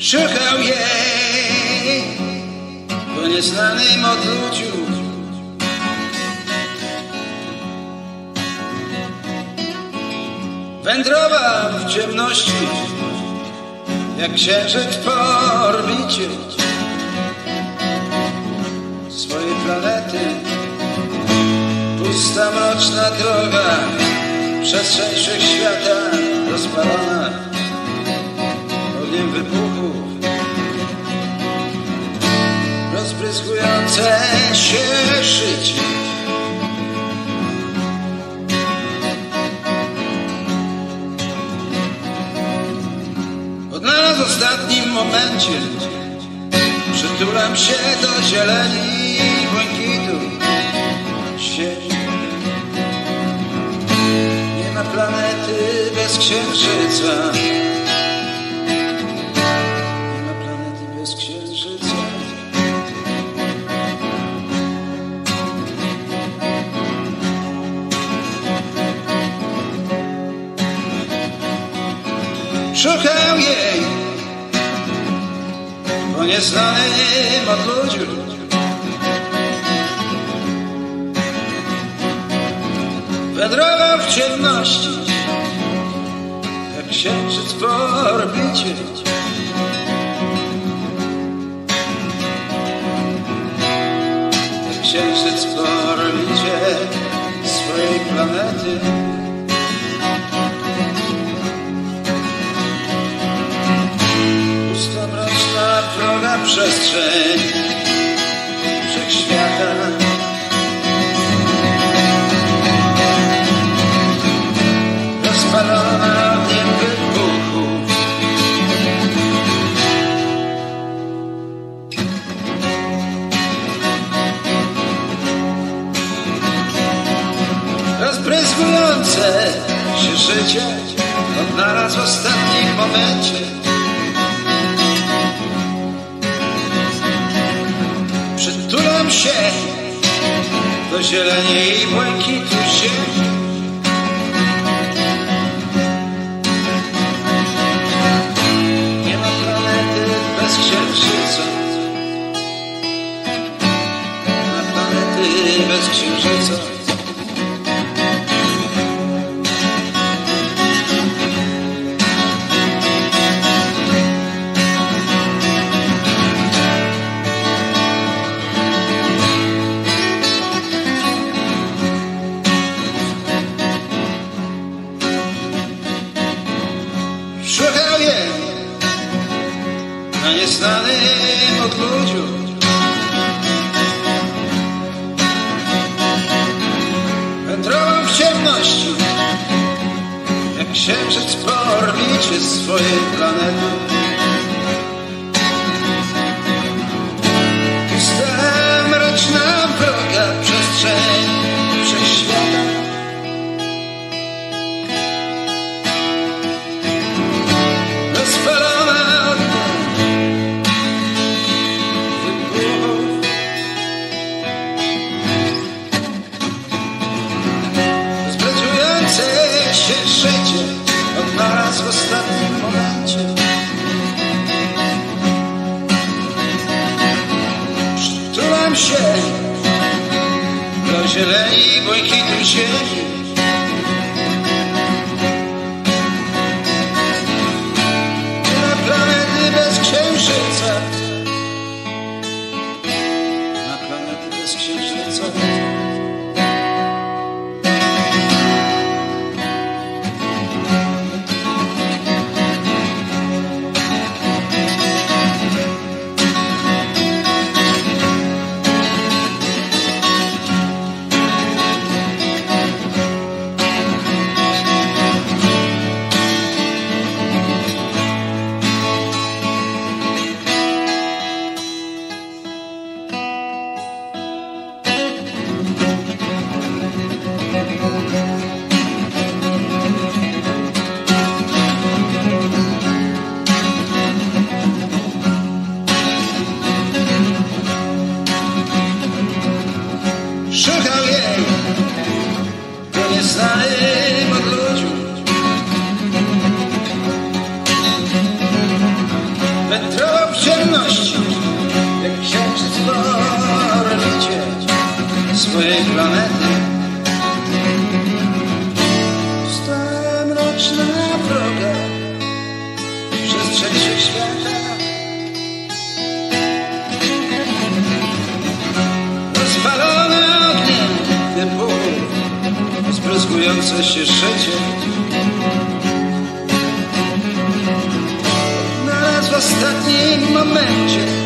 Szukał jej po nieznanym odludziu. Wędrował w ciemności jak księżyc po orbicie swojej planety. Pusta, mroczna droga, przestrzeń wszechświata rozpalona ogniem wybuchów, rozbryzgujące się życie. Odnalazł w ostatnim momencie, przytulam się do zieleni i błękitu świeci. Nie ma planety bez księżyca. Nie ma planety bez księżyca. Szukał jej po nieznanym odludziu. Wędrował w ciemności jak księżyc po orbicie. Jak księżyc po orbicie swojej planety. Pusta, mroczna, wroga przestrzeń wszechświata. Rozpalona ogniem wybuchów, rozbryzgujące się życie odnalazł w ostatnim momencie. Przytulam się do zieleni i błękitu ziemi. Nie ma planety bez księżyca. Nie ma planety bez księżyca. Szukał jej na nieznanym odludziu. Wędrował w ciemności jak księżyc po orbicie swojej planety. Pusta, mroczna, wroga przestrzeń wszechświata. Życie odnalazł w ostatnim momencie. Przytulam się do zieleni i błękitu ziemi. Nie ma planety bez księżyca. Nie ma planety bez księżyca. rozwijające się szycie. Naraz w ostatnim momencie